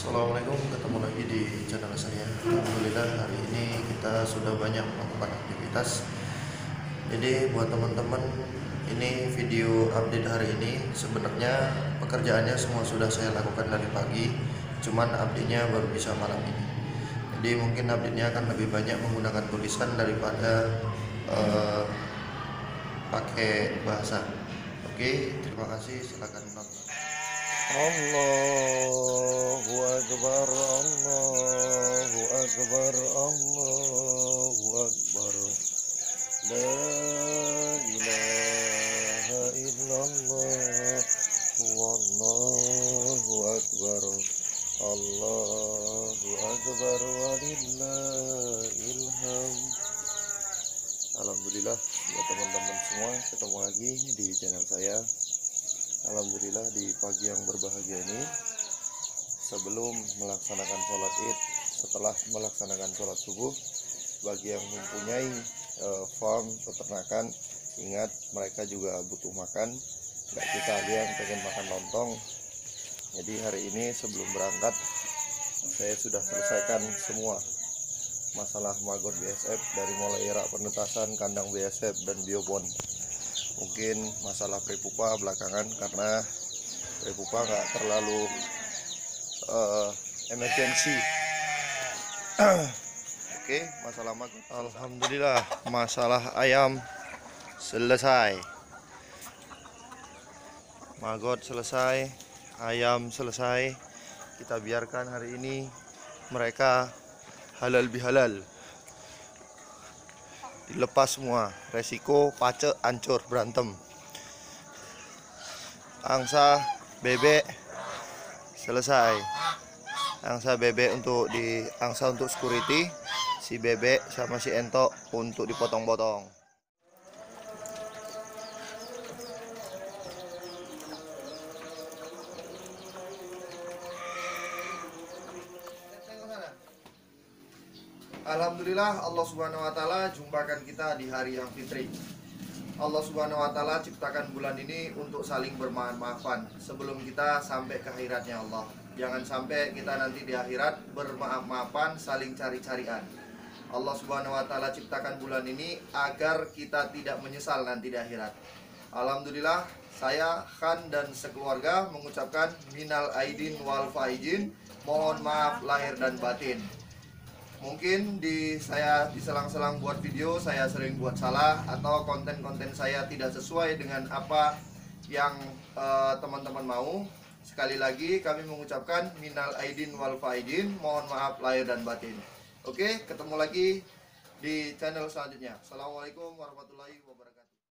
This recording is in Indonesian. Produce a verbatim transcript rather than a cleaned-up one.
Assalamualaikum, ketemu lagi di channel saya. Alhamdulillah hari ini kita sudah banyak melakukan aktivitas. Jadi buat teman-teman, ini video update hari ini. Sebenarnya pekerjaannya semua sudah saya lakukan dari pagi, cuman update-nya baru bisa malam ini. Jadi mungkin update-nya akan lebih banyak menggunakan tulisan daripada uh, pakai bahasa. Oke, terima kasih. Silakan menonton. Allahu Akbar, Allahu Akbar, Allahu Akbar. La ilaha illallah, wallahu akbar. Allahu Akbar, walillahil hamd. Alhamdulillah ya teman-teman semua, ketemu lagi di channel saya. Alhamdulillah di pagi yang berbahagia ini, sebelum melaksanakan sholat id, setelah melaksanakan sholat subuh, bagi yang mempunyai uh, farm peternakan, ingat mereka juga butuh makan. Nggak kita lihat pengen makan lontong. Jadi hari ini sebelum berangkat, saya sudah selesaikan semua masalah magot B S F, dari mulai rak penetasan, kandang B S F, dan biopon. Mungkin masalah prepupa belakangan karena prepupa nggak terlalu uh, emergensi. Oke, masalah magot alhamdulillah, masalah ayam selesai, magot selesai, ayam selesai. Kita biarkan hari ini mereka halal bihalal, dilepas semua, resiko pace hancur berantem. Angsa bebek selesai, angsa bebek untuk di angsa untuk security, si bebek sama si entok untuk dipotong-potong. Alhamdulillah Allah Subhanahu wa taala jumpakan kita di hari yang fitri. Allah Subhanahu wa taala ciptakan bulan ini untuk saling bermaaf-maafan sebelum kita sampai ke akhiratnya Allah. Jangan sampai kita nanti di akhirat bermaaf-maafan, saling cari-carian. Allah Subhanahu wa taala ciptakan bulan ini agar kita tidak menyesal nanti di akhirat. Alhamdulillah, saya Khan dan sekeluarga mengucapkan minal aidin wal faizin, mohon maaf lahir dan batin. Mungkin di saya diselang-selang buat video saya sering buat salah, atau konten-konten saya tidak sesuai dengan apa yang teman-teman uh, mau. Sekali lagi kami mengucapkan minal aidin wal faizin, mohon maaf lahir dan batin. Oke, ketemu lagi di channel selanjutnya. Assalamualaikum warahmatullahi wabarakatuh.